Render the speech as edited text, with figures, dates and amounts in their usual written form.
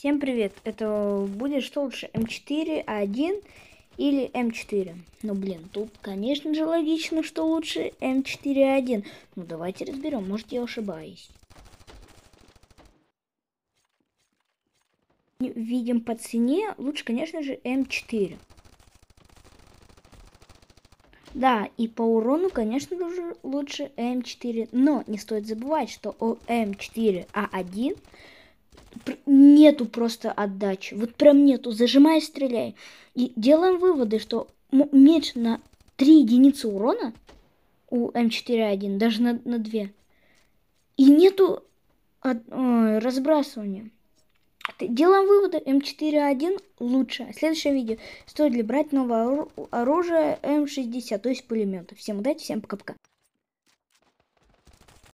Всем привет! Это будет что лучше, М4А1 или М4? Ну блин, тут конечно же логично, что лучше М4А1. Ну давайте разберем, может я ошибаюсь. Видим по цене, лучше конечно же М4. Да, и по урону, конечно же, лучше М4. Но не стоит забывать, что у М4А1 нету просто отдачи. Вот прям нету. Зажимай, стреляй. И делаем выводы, что меньше на 3 единицы урона у М4А1, даже на 2. И нету разбрасывания. Делаем выводы, М4А1 лучше. Следующее видео. Стоит ли брать новое оружие М60, то есть пулеметы. Всем удачи, всем пока-пока.